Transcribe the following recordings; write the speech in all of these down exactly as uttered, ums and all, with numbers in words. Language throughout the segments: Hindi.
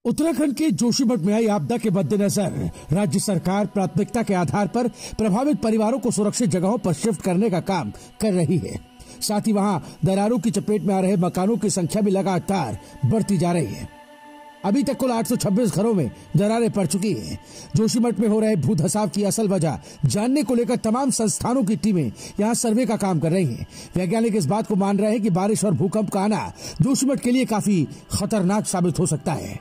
उत्तराखंड के जोशीमठ में आई आपदा के मद्देनजर राज्य सरकार प्राथमिकता के आधार पर प्रभावित परिवारों को सुरक्षित जगहों पर शिफ्ट करने का काम कर रही है। साथ ही वहां दरारों की चपेट में आ रहे मकानों की संख्या भी लगातार बढ़ती जा रही है। अभी तक कुल आठ सौ छब्बीस घरों में दरारें पड़ चुकी हैं। जोशीमठ में हो रहे भू धसाव की असल वजह जानने को लेकर तमाम संस्थानों की टीमें यहां सर्वे का काम कर रही हैं। वैज्ञानिक इस बात को मान रहे हैं कि बारिश और भूकंप का आना जोशीमठ के लिए काफी खतरनाक साबित हो सकता है।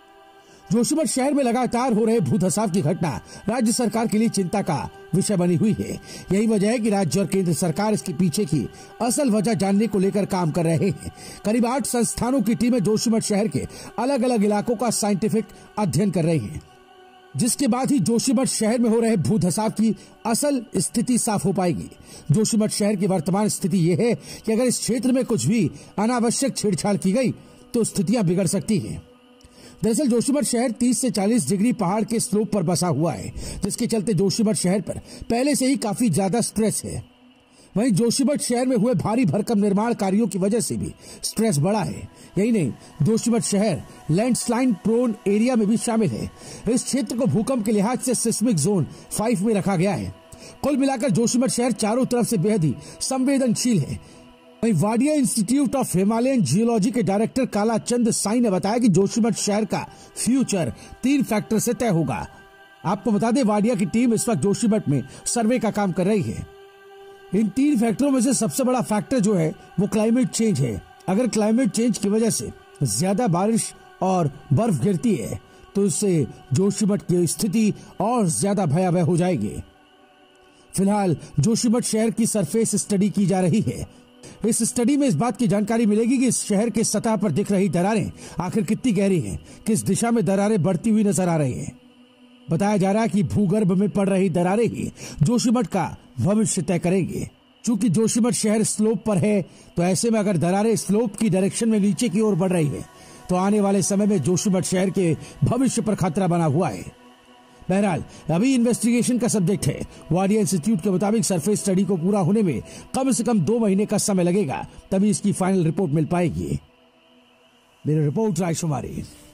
जोशीमठ शहर में लगातार हो रहे भू धसाव की घटना राज्य सरकार के लिए चिंता का विषय बनी हुई है। यही वजह है कि राज्य और केंद्र सरकार इसके पीछे की असल वजह जानने को लेकर काम कर रहे हैं। करीब आठ संस्थानों की टीमें जोशीमठ शहर के अलग अलग इलाकों का साइंटिफिक अध्ययन कर रही है, जिसके बाद ही जोशीमठ शहर में हो रहे भू धसाव की असल स्थिति साफ हो पाएगी। जोशीमठ शहर की वर्तमान स्थिति यह है कि अगर इस क्षेत्र में कुछ भी अनावश्यक छेड़छाड़ की गई तो स्थितियां बिगड़ सकती हैं। दरअसल जोशीमठ शहर तीस से चालीस डिग्री पहाड़ के स्लोप पर बसा हुआ है, जिसके चलते जोशीमठ शहर पर पहले से ही काफी ज्यादा स्ट्रेस है। वहीं जोशीमठ शहर में हुए भारी भरकम निर्माण कार्यों की वजह से भी स्ट्रेस बढ़ा है। यही नहीं, जोशीमठ शहर लैंडस्लाइड प्रोन एरिया में भी शामिल है। इस क्षेत्र को भूकंप के लिहाज से सिस्मिक जोन फाइव में रखा गया है। कुल मिलाकर जोशीमठ शहर चारों तरफ से बेहद ही संवेदनशील है। वहीं Wadia institute of Himalayan geology के डायरेक्टर कालाचंद साई ने बताया कि जोशीमठ शहर का फ्यूचर तीन फैक्टर से तय होगा। आपको बता दें, वाडिया की टीम इस वक्त जोशीमठ में सर्वे का काम कर रही है। इन तीन फैक्टरों में से सबसे बड़ा फैक्टर जो है वो क्लाइमेट चेंज है। अगर क्लाइमेट चेंज की वजह से ज्यादा बारिश और बर्फ गिरती है तो इससे जोशीमठ की स्थिति और ज्यादा भयावह हो जाएगी। फिलहाल जोशीमठ शहर की सरफेस स्टडी की जा रही है। इस स्टडी में इस बात की जानकारी मिलेगी कि इस शहर के सतह पर दिख रही दरारें आखिर कितनी गहरी हैं, किस दिशा में दरारें बढ़ती हुई नजर आ रही हैं। बताया जा रहा है कि भूगर्भ में पड़ रही दरारें ही जोशीमठ का भविष्य तय करेंगे। चूंकि जोशीमठ शहर स्लोप पर है, तो ऐसे में अगर दरारें स्लोप की डायरेक्शन में नीचे की ओर बढ़ रही है तो आने वाले समय में जोशीमठ शहर के भविष्य पर खतरा बना हुआ है। बहरहाल अभी इन्वेस्टिगेशन का सब्जेक्ट है। वाडिया इंस्टीट्यूट के मुताबिक सरफेस स्टडी को पूरा होने में कम से कम दो महीने का समय लगेगा, तभी इसकी फाइनल रिपोर्ट मिल पाएगी। मेरी रिपोर्ट रायशुमारी।